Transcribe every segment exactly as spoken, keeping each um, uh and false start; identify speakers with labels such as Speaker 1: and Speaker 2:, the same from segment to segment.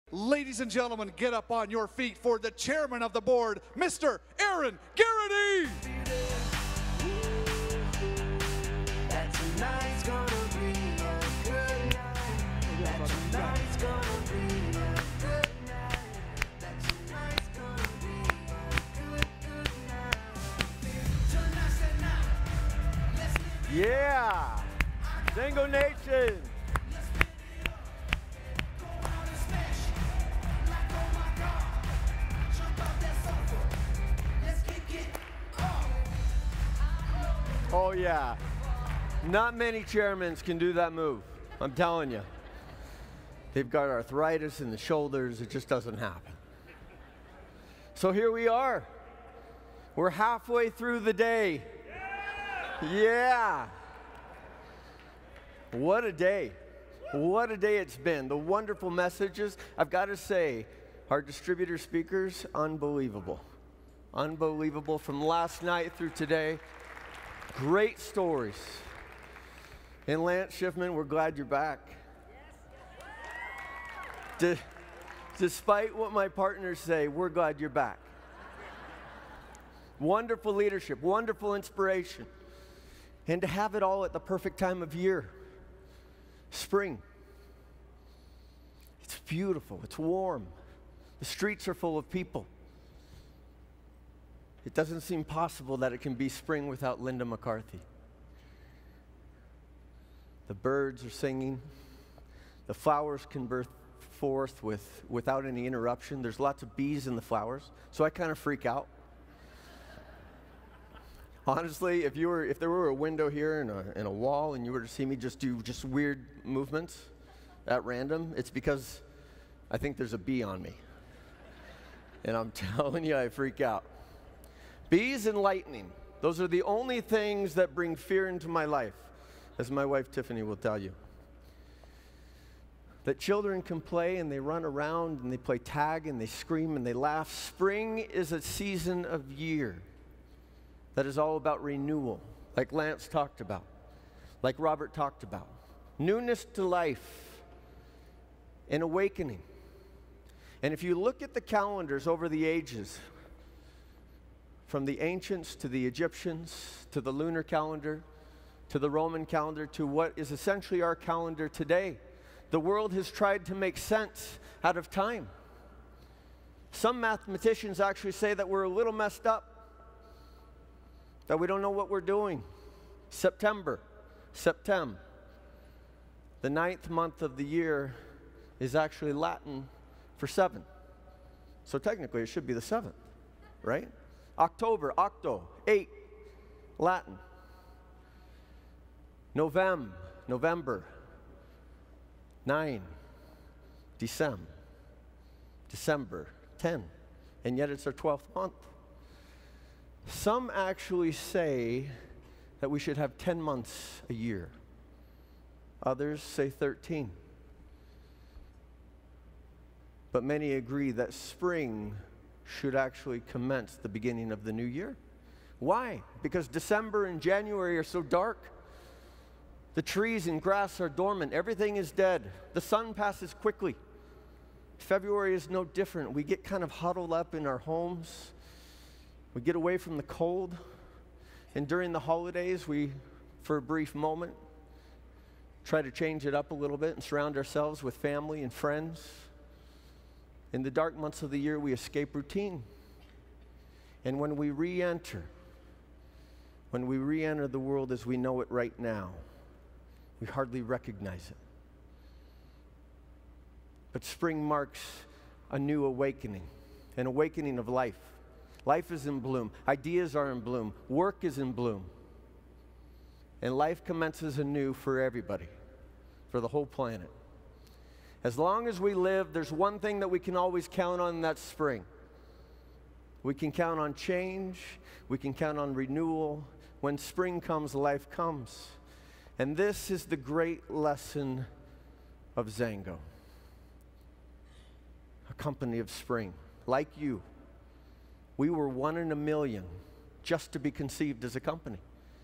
Speaker 1: Ladies and gentlemen, get up on your feet for the chairman of the board, Mister Aaron Garrity.
Speaker 2: Yeah, Zango Nation. Oh yeah, not many chairmen can do that move, I'm telling you. They've got arthritis in the shoulders, it just doesn't happen. So here we are, we're halfway through the day. Yeah. What a day. What a day it's been. The wonderful messages. I've got to say, our distributor speakers, unbelievable. Unbelievable from last night through today. Great stories. And Lance Schiffman, we're glad you're back. De- despite what my partners say, we're glad you're back. Wonderful leadership, wonderful inspiration. And to have it all at the perfect time of year. Spring. It's beautiful, it's warm. The streets are full of people. It doesn't seem possible that it can be spring without Linda McCarthy. The birds are singing. The flowers can burst forth with, without any interruption. There's lots of bees in the flowers, so I kind of freak out. Honestly, if you were, if there were a window here and a, and a wall and you were to see me just do just weird movements at random, it's because I think there's a bee on me. And I'm telling you, I freak out. Bees and lightning, those are the only things that bring fear into my life, as my wife Tiffany will tell you. That children can play and they run around and they play tag and they scream and they laugh. Spring is a season of year that is all about renewal, like Lance talked about, like Robert talked about. Newness to life, an awakening. And if you look at the calendars over the ages, from the ancients to the Egyptians, to the lunar calendar, to the Roman calendar, to what is essentially our calendar today, the world has tried to make sense out of time. Some mathematicians actually say that we're a little messed up, that we don't know what we're doing. September, Septem. The ninth month of the year is actually Latin for seven. So technically it should be the seventh, right? October, octo, eight, Latin. Novem, November, nine. Decem, December, ten. And yet it's our twelfth month. Some actually say that we should have ten months a year. Others say thirteen. But many agree that spring should actually commence the beginning of the new year. Why? Because December and January are so dark. The trees and grass are dormant. Everything is dead. The sun passes quickly. February is no different. We get kind of huddled up in our homes. We get away from the cold, and during the holidays, we, for a brief moment, try to change it up a little bit and surround ourselves with family and friends. In the dark months of the year, we escape routine. And when we re-enter, when we re-enter the world as we know it right now, we hardly recognize it. But spring marks a new awakening, an awakening of life. Life is in bloom. Ideas are in bloom. Work is in bloom. And life commences anew for everybody, for the whole planet. As long as we live, there's one thing that we can always count on, and that's spring. We can count on change. We can count on renewal. When spring comes, life comes. And this is the great lesson of Zango, a company of spring, like you. We were one in a million just to be conceived as a company.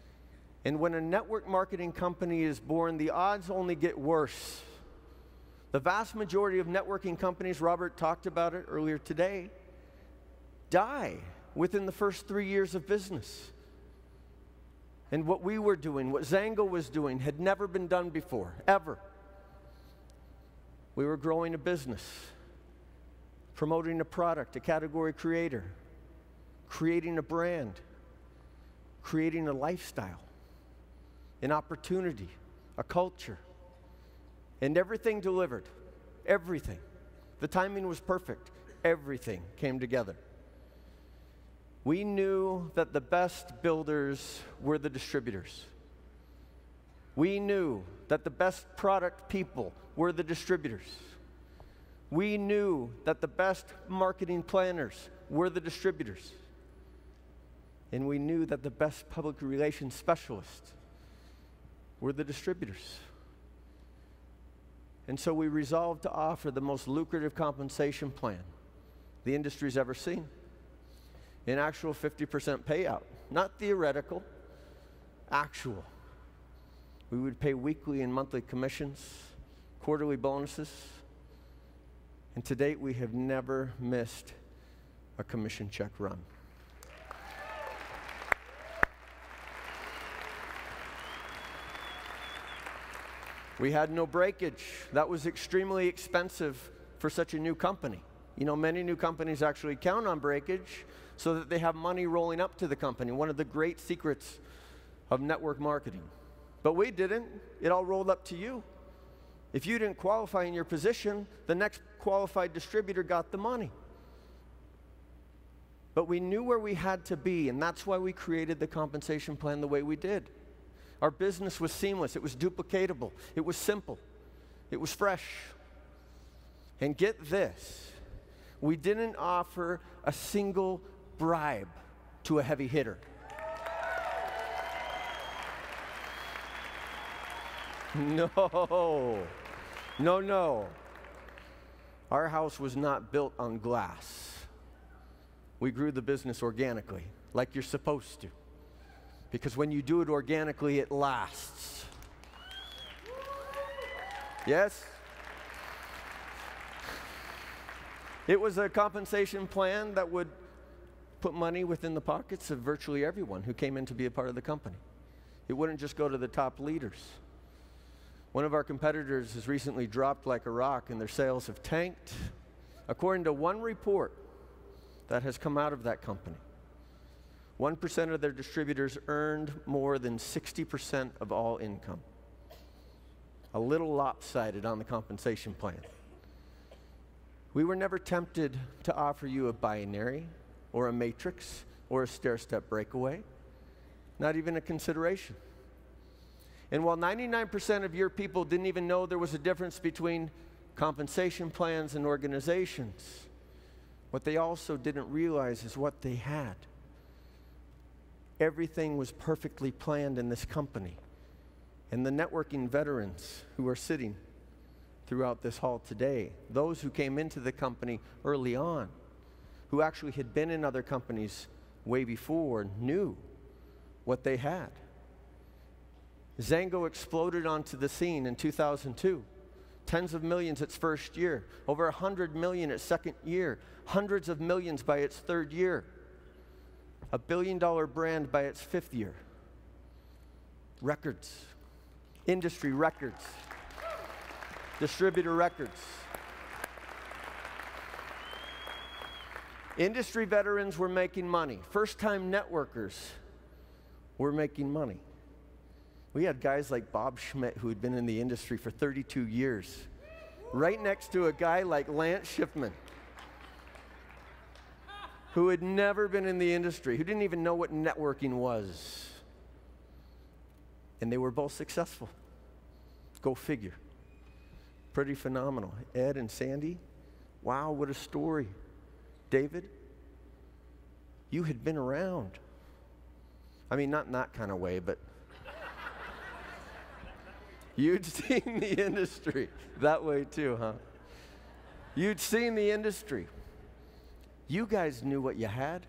Speaker 2: And when a network marketing company is born, the odds only get worse The vast majority of networking companies, Robert talked about it earlier today, die within the first three years of business. And what we were doing, what Zango was doing, had never been done before, ever. We were growing a business, promoting a product, a category creator, creating a brand, creating a lifestyle, an opportunity, a culture, and everything delivered. Everything. The timing was perfect. Everything came together. We knew that the best builders were the distributors. We knew that the best product people were the distributors. We knew that the best marketing planners were the distributors. And we knew that the best public relations specialists were the distributors. And so we resolved to offer the most lucrative compensation plan the industry's ever seen. An actual fifty percent payout, not theoretical, actual. We would pay weekly and monthly commissions, quarterly bonuses, and to date we have never missed a commission check run. We had no breakage. That was extremely expensive for such a new company. You know, many new companies actually count on breakage so that they have money rolling up to the company, one of the great secrets of network marketing. But we didn't. It all rolled up to you. If you didn't qualify in your position, the next qualified distributor got the money. But we knew where we had to be, and that's why we created the compensation plan the way we did. Our business was seamless. It was duplicatable. It was simple. It was fresh. And get this, we didn't offer a single bribe to a heavy hitter. No, no, no. Our house was not built on glass. We grew the business organically, like you're supposed to. Because when you do it organically, it lasts. Yes? It was a compensation plan that would put money within the pockets of virtually everyone who came in to be a part of the company. It wouldn't just go to the top leaders. One of our competitors has recently dropped like a rock and their sales have tanked. According to one report that has come out of that company, one percent of their distributors earned more than sixty percent of all income. A little lopsided on the compensation plan. We were never tempted to offer you a binary or a matrix or a stair-step breakaway. Not even a consideration. And while ninety-nine percent of your people didn't even know there was a difference between compensation plans and organizations, what they also didn't realize is what they had. Everything was perfectly planned in this company. And the networking veterans who are sitting throughout this hall today, those who came into the company early on, who actually had been in other companies way before, knew what they had. Zango exploded onto the scene in two thousand two. Tens of millions its first year, over one hundred million its second year, hundreds of millions by its third year, a billion dollar brand by its fifth year. Records, industry records, distributor records. Industry veterans were making money. First-time networkers were making money. We had guys like Bob Schmidt, who had been in the industry for thirty-two years, right next to a guy like Lance Schiffman, who had never been in the industry, who didn't even know what networking was. And they were both successful. Go figure. Pretty phenomenal. Ed and Sandy, wow, what a story. David, you had been around. I mean, not in that kind of way, but you'd seen the industry that way too, huh? You'd seen the industry. You guys knew what you had.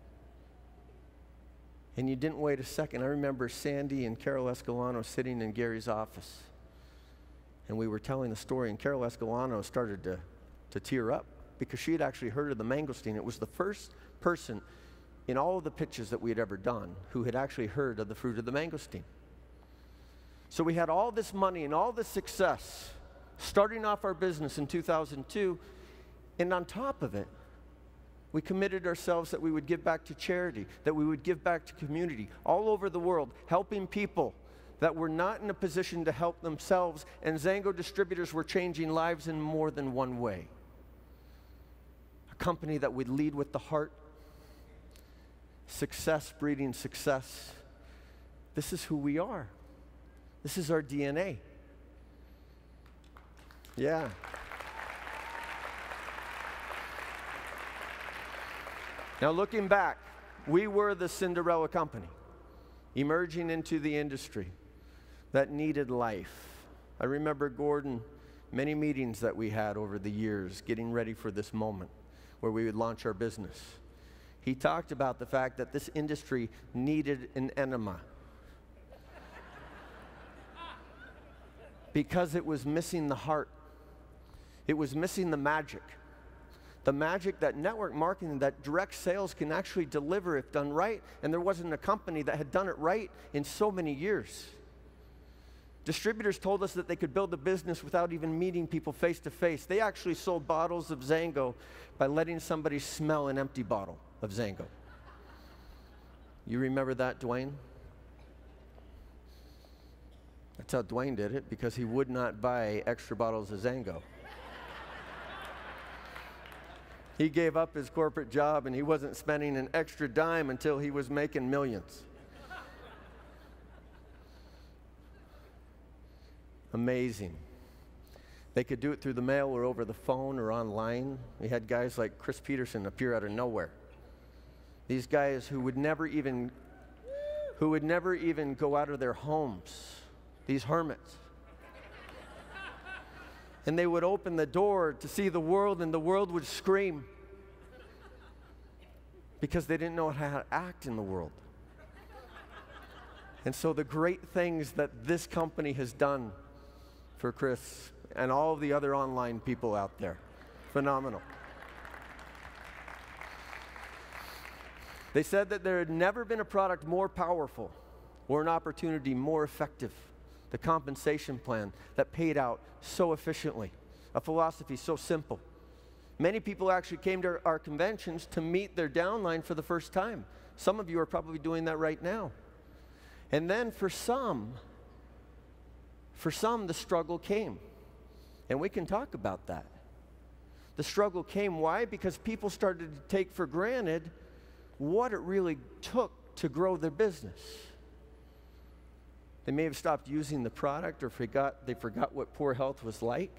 Speaker 2: And you didn't wait a second. I remember Sandy and Carol Escalano sitting in Gary's office. And we were telling the story, and Carol Escalano started to, to tear up because she had actually heard of the mangosteen. It was the first person in all of the pitches that we had ever done who had actually heard of the fruit of the mangosteen. So we had all this money and all this success starting off our business in two thousand two, and on top of it, we committed ourselves that we would give back to charity, that we would give back to community all over the world, helping people that were not in a position to help themselves, and Zango distributors were changing lives in more than one way. A company that would lead with the heart, success breeding success. This is who we are. This is our D N A. Yeah. Now looking back, we were the Cinderella company, emerging into the industry that needed life. I remember, Gordon, many meetings that we had over the years getting ready for this moment where we would launch our business. He talked about the fact that this industry needed an enema because it was missing the heart. It was missing the magic. The magic that network marketing, that direct sales can actually deliver if done right, and there wasn't a company that had done it right in so many years. Distributors told us that they could build a business without even meeting people face to face. They actually sold bottles of Zango by letting somebody smell an empty bottle of Zango. You remember that, Dwayne? That's how Dwayne did it, because he would not buy extra bottles of Zango. He gave up his corporate job and he wasn't spending an extra dime until he was making millions. Amazing. They could do it through the mail or over the phone or online. We had guys like Chris Peterson appear out of nowhere. These guys who would never even, who would never even go out of their homes. These hermits. And they would open the door to see the world, and the world would scream because they didn't know how to act in the world. And so the great things that this company has done for Chris and all of the other online people out there, phenomenal. They said that there had never been a product more powerful or an opportunity more effective. The compensation plan that paid out so efficiently, a philosophy so simple. Many people actually came to our conventions to meet their downline for the first time. Some of you are probably doing that right now. And then for some, for some the struggle came. And we can talk about that. The struggle came, why? Because people started to take for granted what it really took to grow their business. They may have stopped using the product, or forgot, they forgot what poor health was like,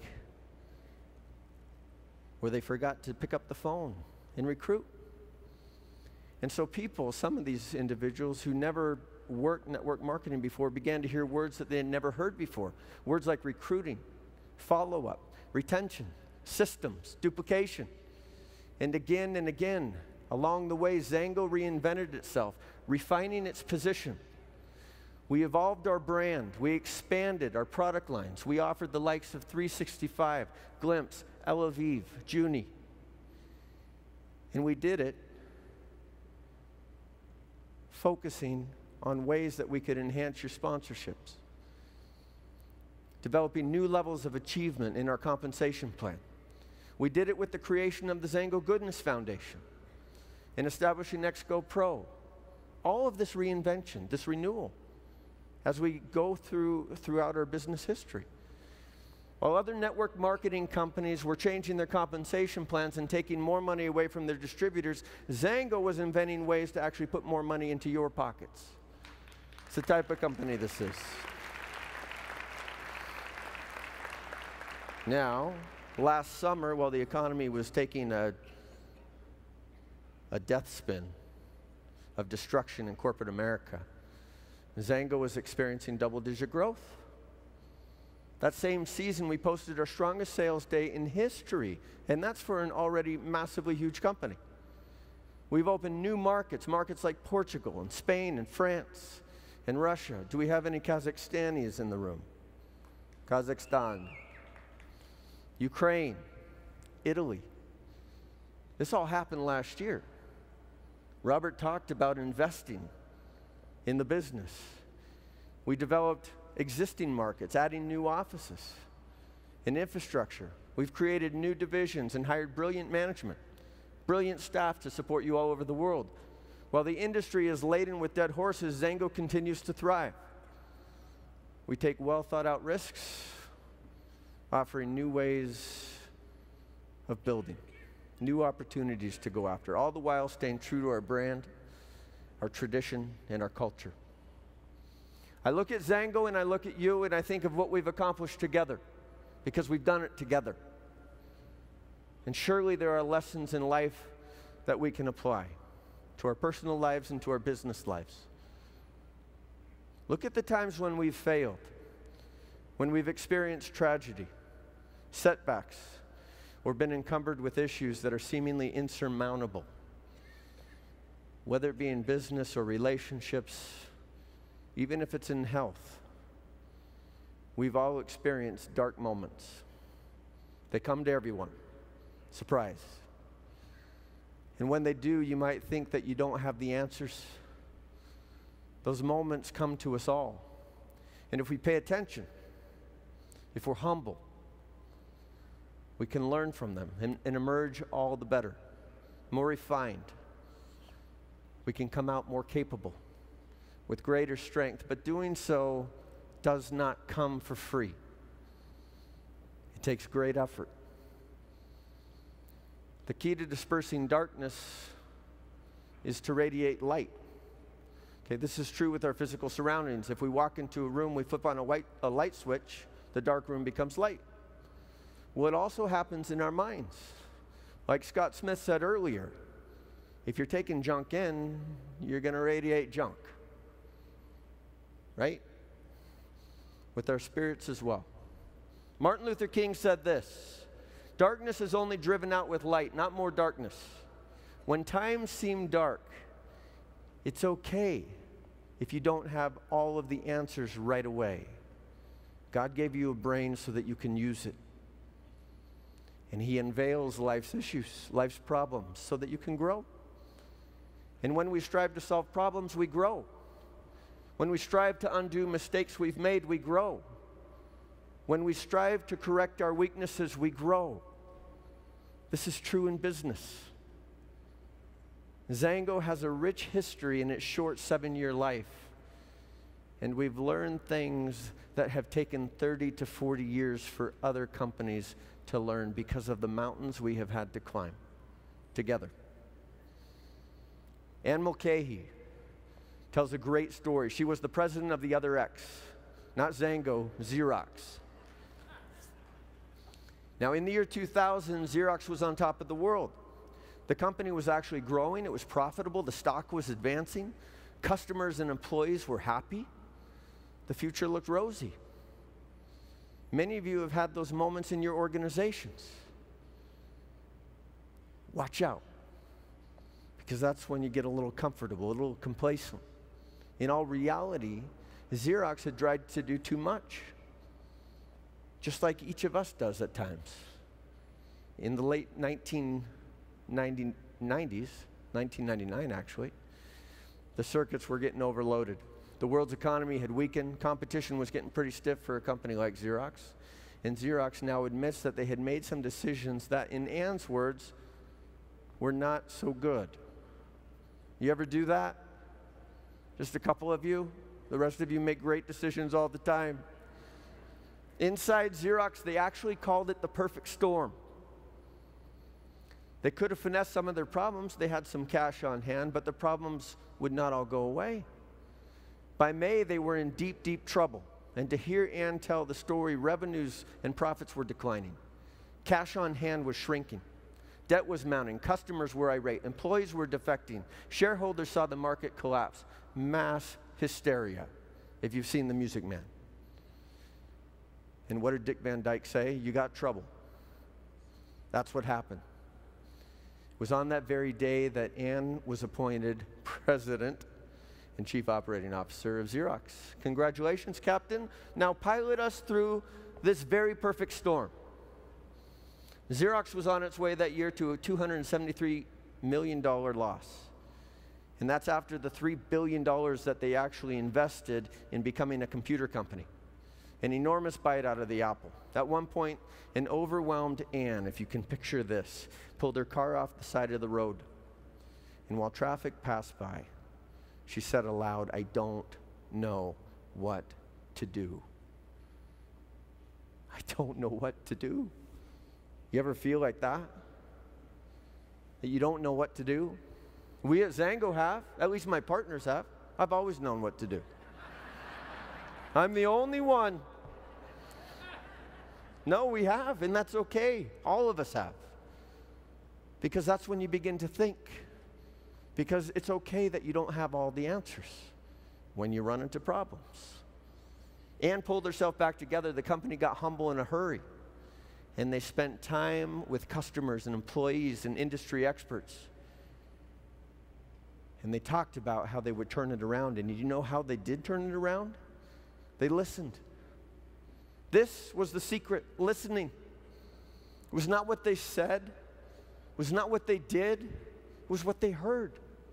Speaker 2: or they forgot to pick up the phone and recruit. And so people, some of these individuals who never worked network marketing before, began to hear words that they had never heard before. Words like recruiting, follow-up, retention, systems, duplication. And again and again, along the way, Zango reinvented itself, refining its position. We evolved our brand. We expanded our product lines. We offered the likes of three sixty-five, Glimpse, Elavive, Junie. And we did it focusing on ways that we could enhance your sponsorships, developing new levels of achievement in our compensation plan. We did it with the creation of the Zango Goodness Foundation and establishing Exco Pro. All of this reinvention, this renewal, as we go through throughout our business history. While other network marketing companies were changing their compensation plans and taking more money away from their distributors, Zango was inventing ways to actually put more money into your pockets. It's the type of company this is. Now, last summer, while the economy was taking a, a death spin of destruction in corporate America, Zango was experiencing double-digit growth. That same season, we posted our strongest sales day in history, and that's for an already massively huge company. We've opened new markets, markets like Portugal and Spain and France and Russia. Do we have any Kazakhstanis in the room? Kazakhstan, Ukraine, Italy. This all happened last year. Robert talked about investing in the business. We developed existing markets, adding new offices and infrastructure. We've created new divisions and hired brilliant management, brilliant staff to support you all over the world. While the industry is laden with dead horses, Xango continues to thrive. We take well thought out risks, offering new ways of building, new opportunities to go after, all the while staying true to our brand, our tradition, and our culture. I look at Xango and I look at you and I think of what we've accomplished together, because we've done it together. And surely there are lessons in life that we can apply to our personal lives and to our business lives. Look at the times when we've failed, when we've experienced tragedy, setbacks, or been encumbered with issues that are seemingly insurmountable. Whether it be in business or relationships, even if it's in health, we've all experienced dark moments. They come to everyone. Surprise. And when they do, you might think that you don't have the answers. Those moments come to us all. And if we pay attention, if we're humble, we can learn from them and, and emerge all the better, more refined. We can come out more capable, with greater strength, but doing so does not come for free. It takes great effort. The key to dispersing darkness is to radiate light. Okay, this is true with our physical surroundings. If we walk into a room, we flip on a, white, a light switch, the dark room becomes light. Well, it also happens in our minds. Like Scott Smith said earlier, if you're taking junk in, you're going to radiate junk. Right? With our spirits as well. Martin Luther King said this: darkness is only driven out with light, not more darkness. When times seem dark, it's okay if you don't have all of the answers right away. God gave you a brain so that you can use it. And He unveils life's issues, life's problems, so that you can grow. And when we strive to solve problems, we grow. When we strive to undo mistakes we've made, we grow. When we strive to correct our weaknesses, we grow. This is true in business. Xango has a rich history in its short seven-year life. And we've learned things that have taken thirty to forty years for other companies to learn because of the mountains we have had to climb together. Anne Mulcahy tells a great story. She was the president of the other X, not Xango, Xerox. Now, in the year two thousand, Xerox was on top of the world. The company was actually growing. It was profitable. The stock was advancing. Customers and employees were happy. The future looked rosy. Many of you have had those moments in your organizations. Watch out, because that's when you get a little comfortable, a little complacent. In all reality, Xerox had tried to do too much, just like each of us does at times. In the late nineteen nineties, nineteen ninety-nine actually, the circuits were getting overloaded. The world's economy had weakened. Competition was getting pretty stiff for a company like Xerox. And Xerox now admits that they had made some decisions that, in Anne's words, were not so good. You ever do that? Just a couple of you? The rest of you make great decisions all the time. Inside Xerox, they actually called it the perfect storm. They could have finessed some of their problems. They had some cash on hand, but the problems would not all go away. By May, they were in deep, deep trouble. And to hear Anne tell the story, revenues and profits were declining. Cash on hand was shrinking. Debt was mounting. Customers were irate. Employees were defecting. Shareholders saw the market collapse. Mass hysteria, if you've seen The Music Man. And what did Dick Van Dyke say? You got trouble. That's what happened. It was on that very day that Anne was appointed president and chief operating officer of Xerox. Congratulations, Captain. Now pilot us through this very perfect storm. Xerox was on its way that year to a two hundred seventy-three million dollars loss. And that's after the three billion dollars that they actually invested in becoming a computer company. An enormous bite out of the apple. At one point, an overwhelmed Anne, if you can picture this, pulled her car off the side of the road. And while traffic passed by, she said aloud, "I don't know what to do." I don't know what to do. You ever feel like that? That you don't know what to do? We at Zango have, at least my partners have. I've always known what to do. I'm the only one. No, we have, and that's okay. All of us have. Because that's when you begin to think. Because it's okay that you don't have all the answers when you run into problems. Anne pulled herself back together. The company got humble in a hurry. And they spent time with customers and employees and industry experts. And they talked about how they would turn it around. And you know how they did turn it around? They listened. This was the secret, listening. It was not what they said. It was not what they did. It was what they heard.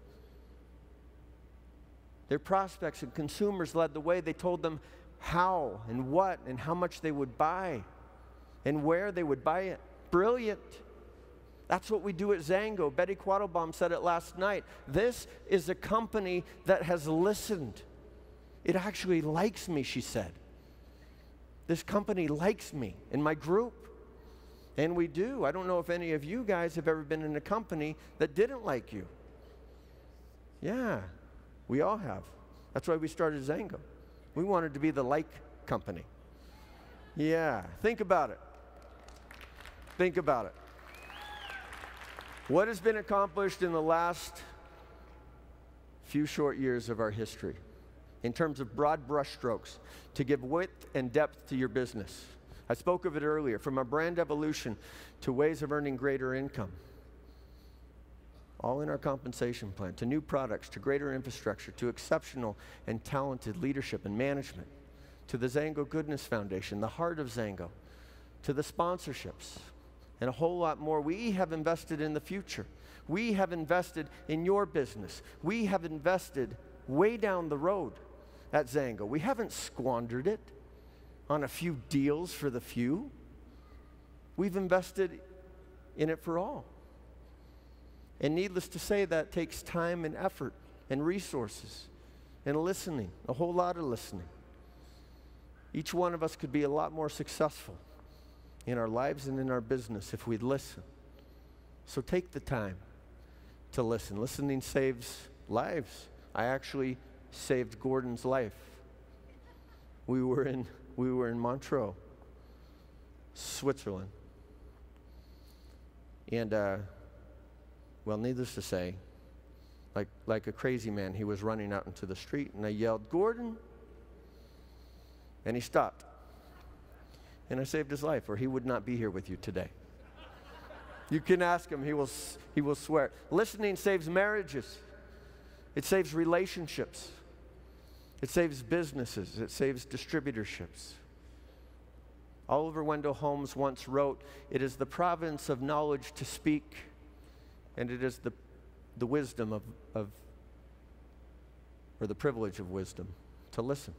Speaker 2: Their prospects and consumers led the way. They told them how and what and how much they would buy and where they would buy it. Brilliant. That's what we do at Zango. Betty Quattlebaum said it last night. This is a company that has listened. It actually likes me, she said. This company likes me and my group. And we do. I don't know if any of you guys have ever been in a company that didn't like you. Yeah, we all have. That's why we started Zango. We wanted to be the like company. Yeah, think about it. Think about it. What has been accomplished in the last few short years of our history in terms of broad brushstrokes to give width and depth to your business? I spoke of it earlier, from a brand evolution to ways of earning greater income. All in our compensation plan, to new products, to greater infrastructure, to exceptional and talented leadership and management, to the Zango Goodness Foundation, the heart of Zango, to the sponsorships, and a whole lot more. We have invested in the future. We have invested in your business. We have invested way down the road at Zango. We haven't squandered it on a few deals for the few. We've invested in it for all. And needless to say, that takes time and effort and resources and listening, a whole lot of listening. Each one of us could be a lot more successful in our lives and in our business if we'd listen. So take the time to listen. Listening saves lives. I actually saved Gordon's life. We were in, we were in Montreux, Switzerland. And, uh, well, needless to say, like, like a crazy man, he was running out into the street, and I yelled, "Gordon!" And he stopped. And I saved his life, or he would not be here with you today. You can ask him, he will, he will swear. Listening saves marriages. It saves relationships. It saves businesses. It saves distributorships. Oliver Wendell Holmes once wrote, "It is the province of knowledge to speak, and it is the, the wisdom of, of, or the privilege of wisdom to listen."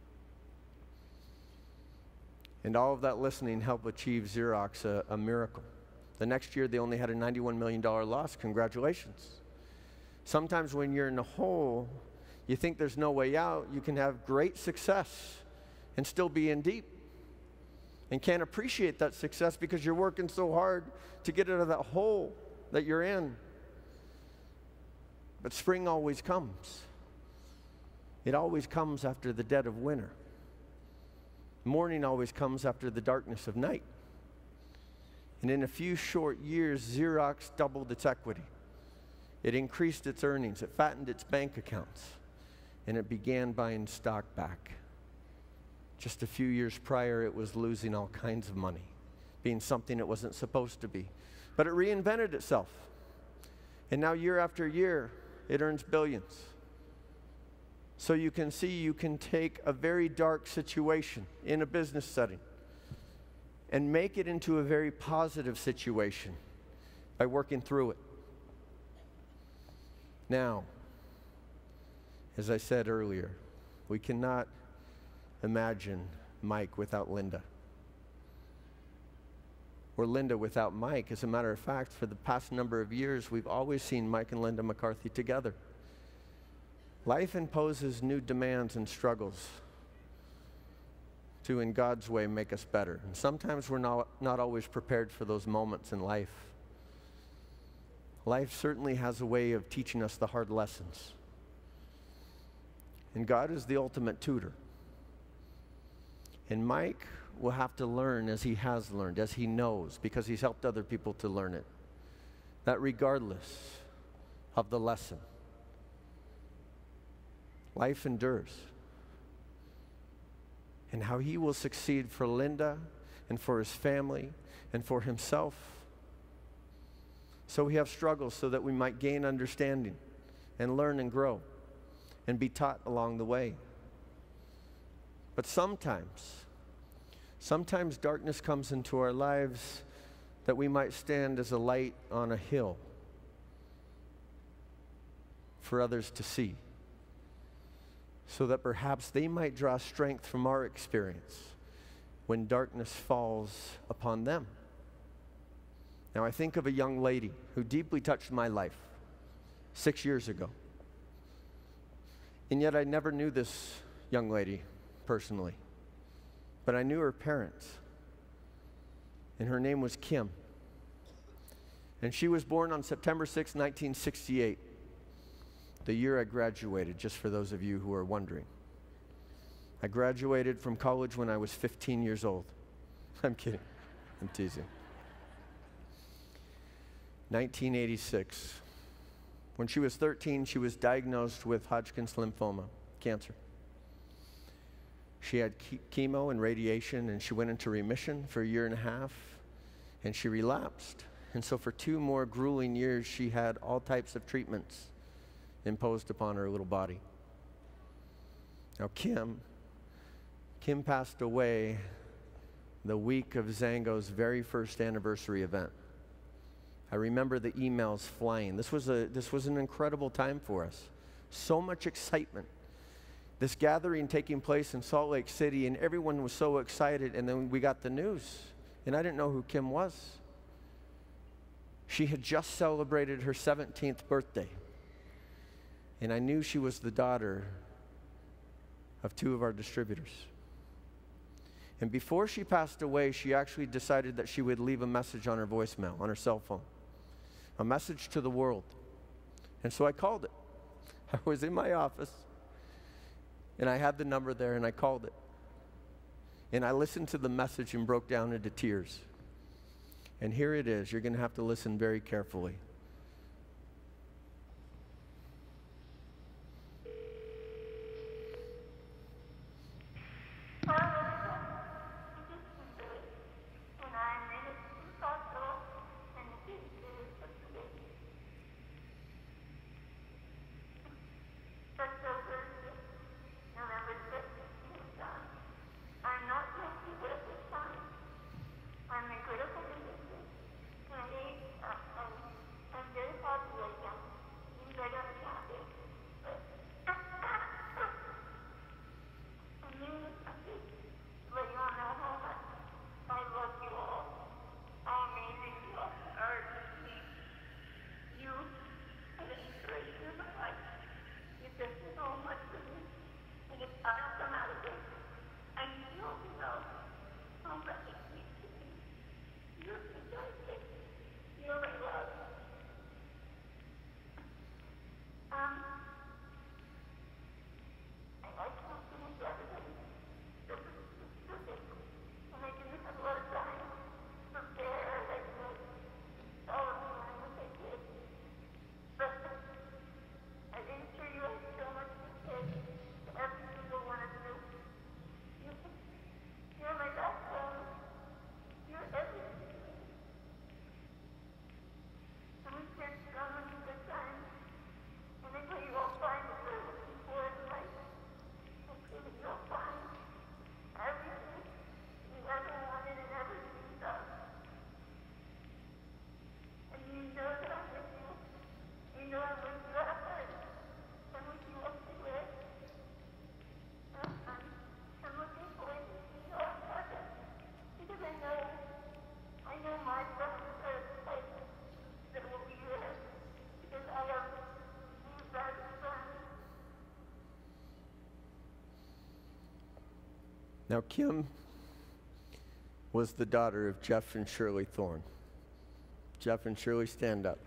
Speaker 2: And all of that listening helped achieve Xerox a, a miracle. The next year, they only had a ninety-one million dollars loss. Congratulations. Sometimes when you're in a hole, you think there's no way out. You can have great success and still be in deep. And can't appreciate that success because you're working so hard to get out of that hole that you're in. But spring always comes. It always comes after the dead of winter. Morning always comes after the darkness of night. And in a few short years, Xerox doubled its equity. It increased its earnings. It fattened its bank accounts. And it began buying stock back. Just a few years prior, it was losing all kinds of money, being something it wasn't supposed to be. But it reinvented itself. And now year after year, it earns billions. So you can see you can take a very dark situation in a business setting and make it into a very positive situation by working through it. Now, as I said earlier, we cannot imagine Mike without Linda, or Linda without Mike. As a matter of fact, for the past number of years, we've always seen Mike and Linda McCarthy together. Life imposes new demands and struggles to, in God's way, make us better. And sometimes we're not, not always prepared for those moments in life. Life certainly has a way of teaching us the hard lessons. And God is the ultimate tutor. And Mike will have to learn as he has learned, as he knows, because he's helped other people to learn it, that regardless of the lesson, life endures. And how he will succeed for Linda and for his family and for himself. So we have struggles so that we might gain understanding and learn and grow and be taught along the way. But sometimes, sometimes darkness comes into our lives that we might stand as a light on a hill for others to see, so that perhaps they might draw strength from our experience when darkness falls upon them. Now, I think of a young lady who deeply touched my life six years ago. And yet I never knew this young lady personally, but I knew her parents. And her name was Kim. And she was born on September sixth, nineteen sixty-eight. The year I graduated, just for those of you who are wondering. I graduated from college when I was fifteen years old. I'm kidding. I'm teasing. nineteen eighty-six. When she was thirteen, she was diagnosed with Hodgkin's lymphoma, cancer. She had chemo and radiation, and she went into remission for a year and a half, and she relapsed. And so for two more grueling years, she had all types of treatments imposed upon her little body. Now Kim, Kim passed away the week of Zango's very first anniversary event. I remember the emails flying. This was a this was an incredible time for us. So much excitement. This gathering taking place in Salt Lake City, and everyone was so excited, and then we got the news, and I didn't know who Kim was. She had just celebrated her seventeenth birthday. And I knew she was the daughter of two of our distributors. And before she passed away, she actually decided that she would leave a message on her voicemail, on her cell phone. A message to the world. And so I called it. I was in my office, and I had the number there, and I called it. And I listened to the message and broke down into tears. And here it is. You're going to have to listen very carefully. Now, Kim was the daughter of Jeff and Shirley Thorne. Jeff and Shirley, stand up.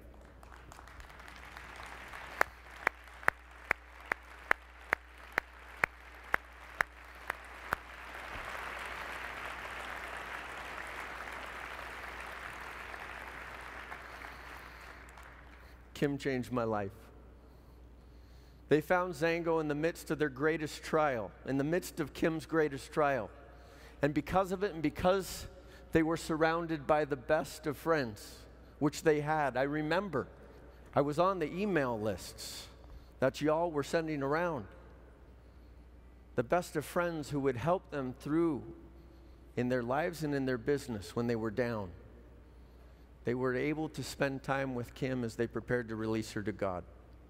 Speaker 2: Kim changed my life. They found Zango in the midst of their greatest trial, in the midst of Kim's greatest trial. And because of it, and because they were surrounded by the best of friends, which they had, I remember, I was on the email lists that y'all were sending around. The best of friends who would help them through in their lives and in their business when they were down. They were able to spend time with Kim as they prepared to release her to God.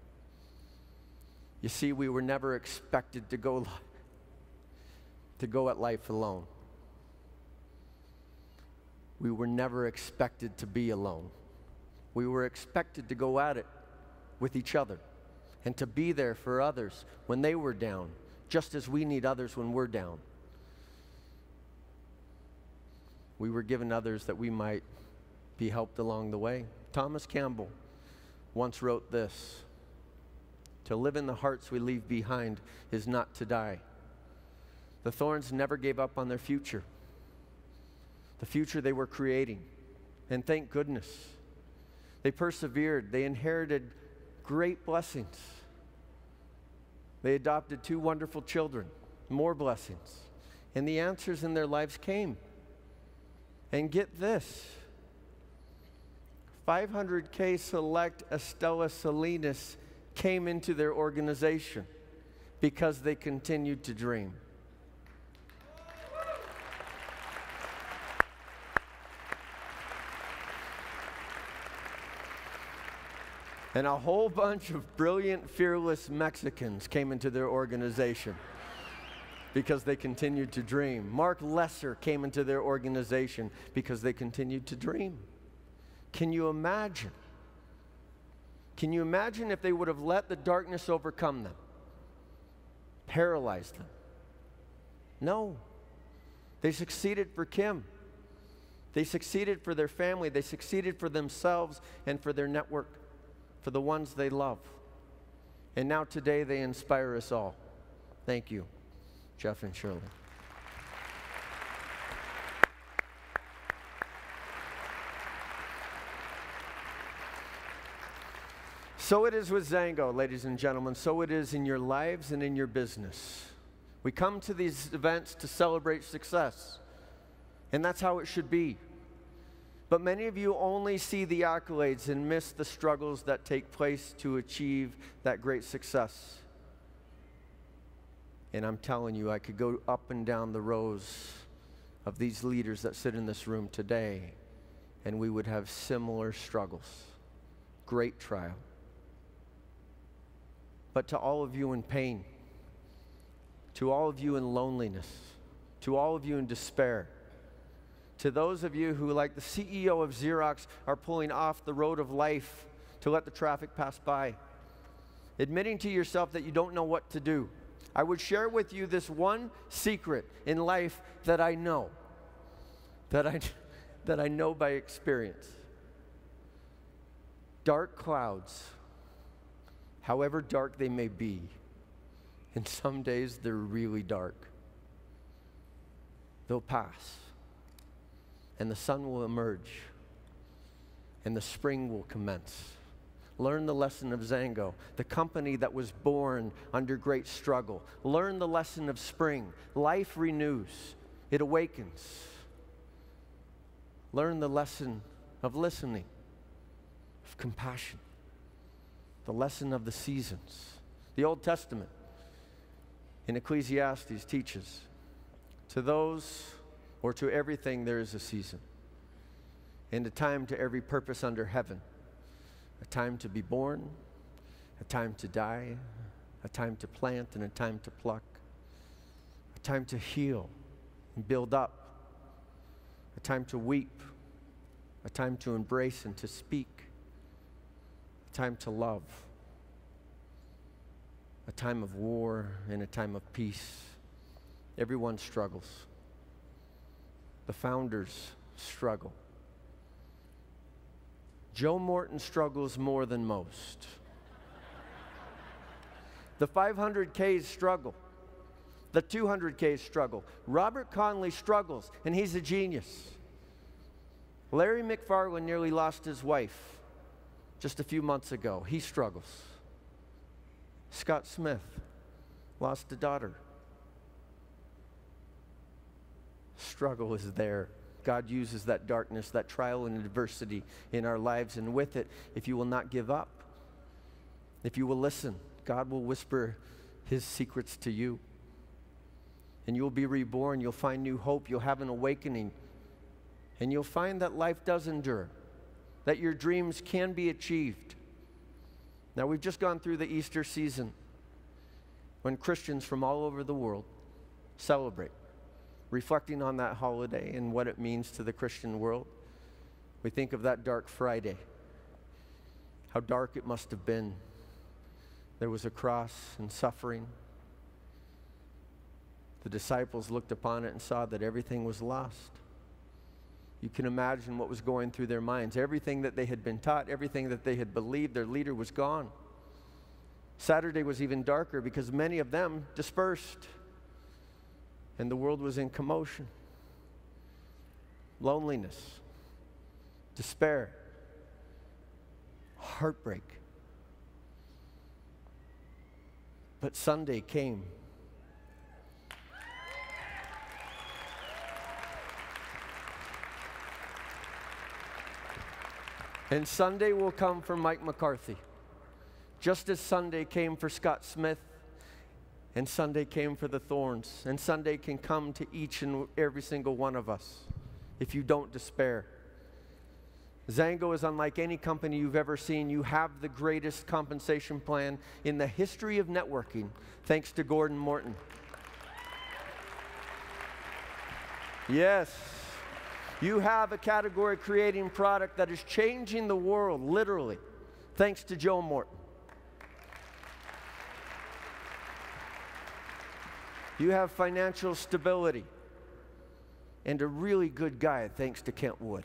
Speaker 2: You see, we were never expected to go, to go at life alone. We were never expected to be alone. We were expected to go at it with each other and to be there for others when they were down, just as we need others when we're down. We were given others that we might be helped along the way. Thomas Campbell once wrote this: "To live in the hearts we leave behind is not to die." The Thorns never gave up on their future, the future they were creating, and thank goodness. They persevered. They inherited great blessings. They adopted two wonderful children, more blessings, and the answers in their lives came. And get this, five hundred K Select Estella Salinas came into their organization because they continued to dream. And a whole bunch of brilliant, fearless Mexicans came into their organization because they continued to dream. Mark Lesser came into their organization because they continued to dream. Can you imagine? Can you imagine if they would have let the darkness overcome them, paralyzed them? No. They succeeded for Kim. They succeeded for their family. They succeeded for themselves and for their network, for the ones they love. And now today they inspire us all. Thank you, Jeff and Shirley. So it is with Zango, ladies and gentlemen. So it is in your lives and in your business. We come to these events to celebrate success, and that's how it should be. But many of you only see the accolades and miss the struggles that take place to achieve that great success. And I'm telling you, I could go up and down the rows of these leaders that sit in this room today, and we would have similar struggles. Great trial. But to all of you in pain, to all of you in loneliness, to all of you in despair, to those of you who, like the C E O of Xerox, are pulling off the road of life to let the traffic pass by, admitting to yourself that you don't know what to do, I would share with you this one secret in life that I know, that I, that I know by experience. Dark clouds, however dark they may be, and some days they're really dark, they'll pass. And the sun will emerge, and the spring will commence. Learn the lesson of Zango, the company that was born under great struggle. Learn the lesson of spring. Life renews, it awakens. Learn the lesson of listening, of compassion, the lesson of the seasons. The Old Testament in Ecclesiastes teaches, to those or to everything there is a season, and a time to every purpose under heaven. A time to be born, a time to die, a time to plant and a time to pluck, a time to heal and build up, a time to weep, a time to embrace and to speak, a time to love, a time of war and a time of peace, Everyone struggles. The founders struggle. Joe Morton struggles more than most. The five hundred Ks struggle. The two hundred Ks struggle. Robert Conley struggles, and he's a genius. Larry McFarland nearly lost his wife just a few months ago. He struggles. Scott Smith lost a daughter. Struggle is there. God uses that darkness, that trial and adversity in our lives, and with it, if you will not give up, if you will listen, God will whisper his secrets to you. And you'll be reborn, you'll find new hope, you'll have an awakening, and you'll find that life does endure, that your dreams can be achieved. Now, we've just gone through the Easter season when Christians from all over the world celebrate, reflecting on that holiday and what it means to the Christian world. We think of that dark Friday, how dark it must have been. There was a cross and suffering. The disciples looked upon it and saw that everything was lost. You can imagine what was going through their minds. Everything that they had been taught, everything that they had believed, their leader was gone. Saturday was even darker because many of them dispersed, and the world was in commotion. Loneliness, despair, heartbreak. But Sunday came. And Sunday will come for Mike McCarthy, just as Sunday came for Scott Smith, and Sunday came for the Thorns, and Sunday can come to each and every single one of us if you don't despair. Zango is unlike any company you've ever seen. You have the greatest compensation plan in the history of networking, thanks to Gordon Morton. Yes. You have a category-creating product that is changing the world, literally, thanks to Joe Morton. You have financial stability and a really good guy, thanks to Kent Wood.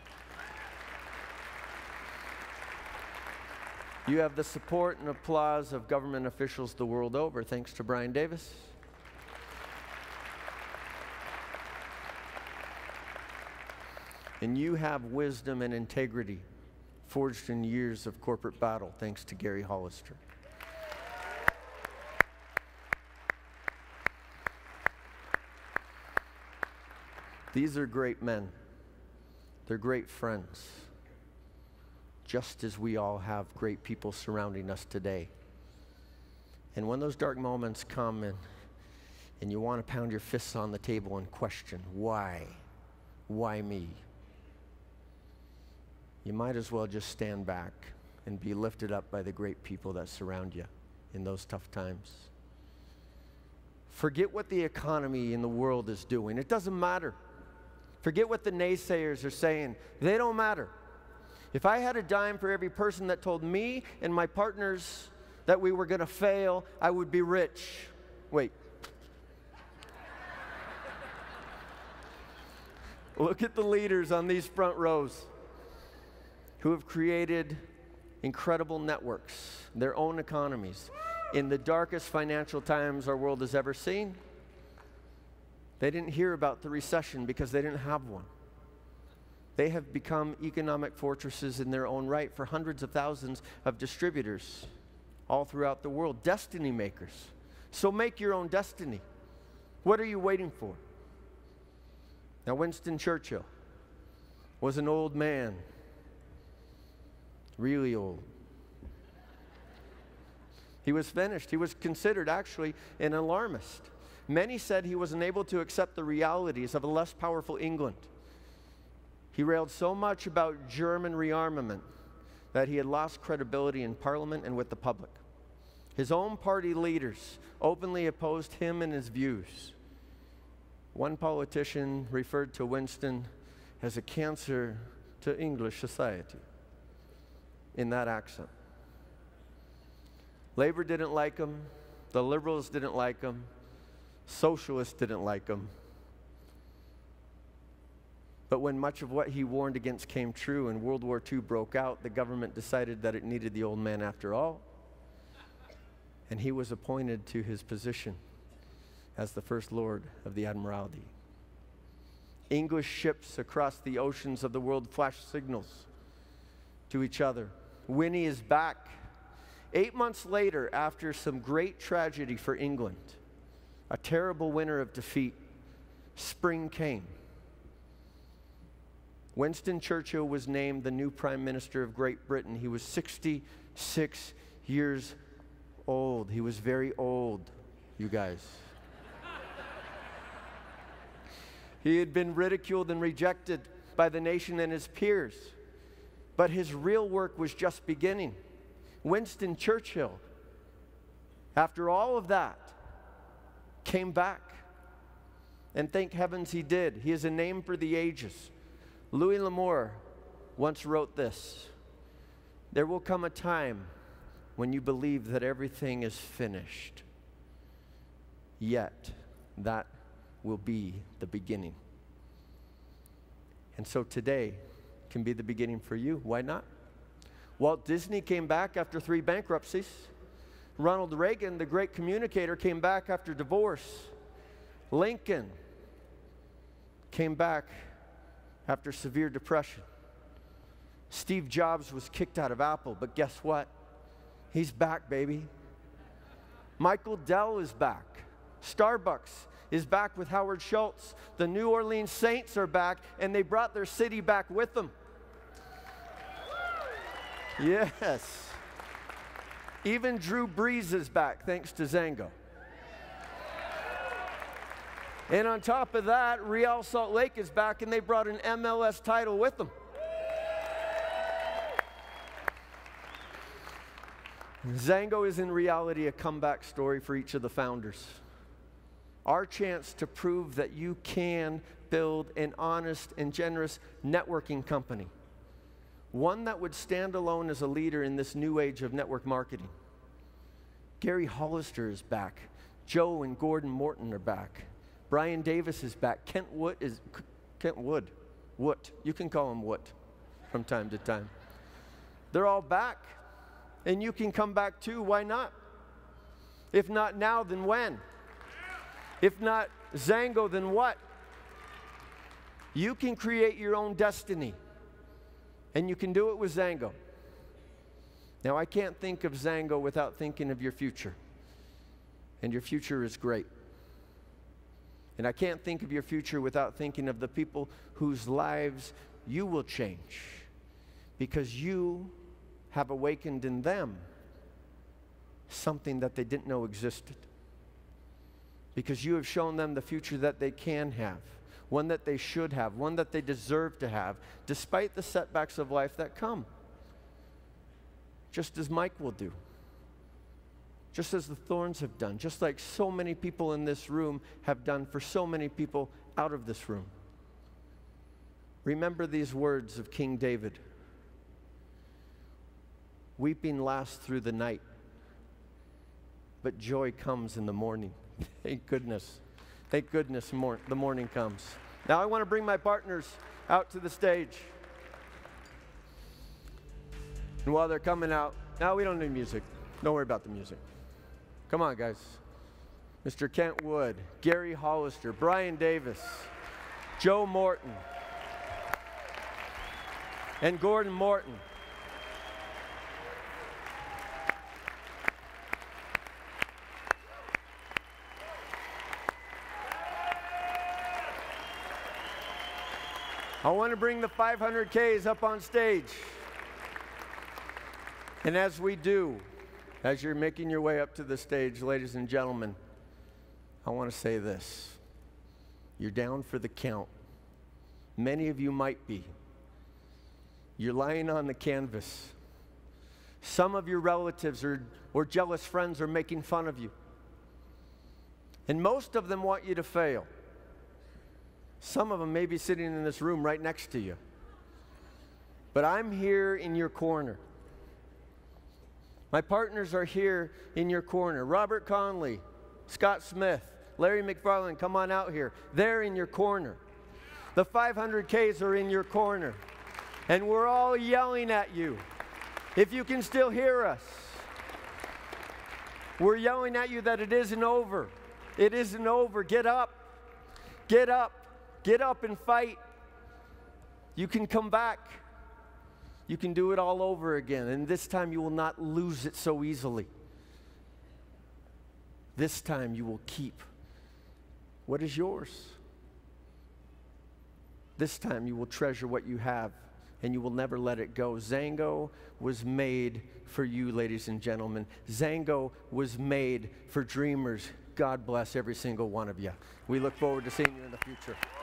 Speaker 2: You have the support and applause of government officials the world over, thanks to Brian Davis. And you have wisdom and integrity forged in years of corporate battle, thanks to Gary Hollister. These are great men. They're great friends, just as we all have great people surrounding us today. And when those dark moments come and, and you want to pound your fists on the table and question, why? Why me? You might as well just stand back and be lifted up by the great people that surround you in those tough times. Forget what the economy in the world is doing. It doesn't matter. Forget what the naysayers are saying. They don't matter. If I had a dime for every person that told me and my partners that we were going to fail, I would be rich. Wait. Look at the leaders on these front rows who have created incredible networks, their own economies, in the darkest financial times our world has ever seen. They didn't hear about the recession because they didn't have one. They have become economic fortresses in their own right for hundreds of thousands of distributors all throughout the world, destiny makers. So make your own destiny. What are you waiting for? Now, Winston Churchill was an old man, really old. He was finished. He was considered actually an alarmist. Many said he was unable to accept the realities of a less powerful England. He railed so much about German rearmament that he had lost credibility in Parliament and with the public. His own party leaders openly opposed him and his views. One politician referred to Winston as a cancer to English society in that accent. Labor didn't like him. The Liberals didn't like him. Socialists didn't like him. But when much of what he warned against came true and World War Two broke out, the government decided that it needed the old man after all. And he was appointed to his position as the First Lord of the Admiralty. English ships across the oceans of the world flashed signals to each other. Winnie is back. Eight months later, after some great tragedy for England, a terrible winter of defeat, spring came. Winston Churchill was named the new Prime Minister of Great Britain. He was sixty-six years old. He was very old, you guys. He had been ridiculed and rejected by the nation and his peers. But his real work was just beginning. Winston Churchill, after all of that, came back. And thank heavens he did. He is a name for the ages. Louis L'Amour once wrote this: "There will come a time when you believe that everything is finished. Yet, that will be the beginning." And so today can be the beginning for you. Why not? Walt Disney came back after three bankruptcies. Ronald Reagan, the great communicator, came back after divorce. Lincoln came back after severe depression. Steve Jobs was kicked out of Apple, but guess what? He's back, baby. Michael Dell is back. Starbucks is back with Howard Schultz. The New Orleans Saints are back, and they brought their city back with them. Yes. Even Drew Brees is back, thanks to Zango. And on top of that, Real Salt Lake is back, and they brought an M L S title with them. Zango is in reality a comeback story for each of the founders. Our chance to prove that you can build an honest and generous networking company. One that would stand alone as a leader in this new age of network marketing. Gary Hollister is back. Joe and Gordon Morton are back. Brian Davis is back. Kent Wood is, Kent Wood, Wood. You can call him Wood from time to time. They're all back, and you can come back too. Why not? If not now, then when? If not Zango, then what? You can create your own destiny, and you can do it with Zango. Now, I can't think of Zango without thinking of your future, and your future is great. And I can't think of your future without thinking of the people whose lives you will change, because you have awakened in them something that they didn't know existed. Because you have shown them the future that they can have, one that they should have, one that they deserve to have, despite the setbacks of life that come. Just as Mike will do. Just as the Thorns have done. Just like so many people in this room have done for so many people out of this room. Remember these words of King David. Weeping lasts through the night, but joy comes in the morning. Thank goodness. Thank goodness mor- the morning comes. Now I want to bring my partners out to the stage. And while they're coming out, now we don't need music. Don't worry about the music. Come on, guys. Mister Kent Wood, Gary Hollister, Brian Davis, Joe Morton, and Gordon Morton. I want to bring the five hundred Ks up on stage. And as we do, as you're making your way up to the stage, ladies and gentlemen, I want to say this. You're down for the count. Many of you might be. You're lying on the canvas. Some of your relatives or, or jealous friends are making fun of you. And most of them want you to fail. Some of them may be sitting in this room right next to you. But I'm here in your corner. My partners are here in your corner. Robert Conley, Scott Smith, Larry McFarland, come on out here. They're in your corner. The five hundred Ks are in your corner. And we're all yelling at you. If you can still hear us, we're yelling at you that it isn't over. It isn't over. Get up. Get up. Get up and fight. You can come back. You can do it all over again. And this time you will not lose it so easily. This time you will keep what is yours. This time you will treasure what you have, and you will never let it go. Zango was made for you, ladies and gentlemen. Zango was made for dreamers. God bless every single one of you. We look forward to seeing you in the future.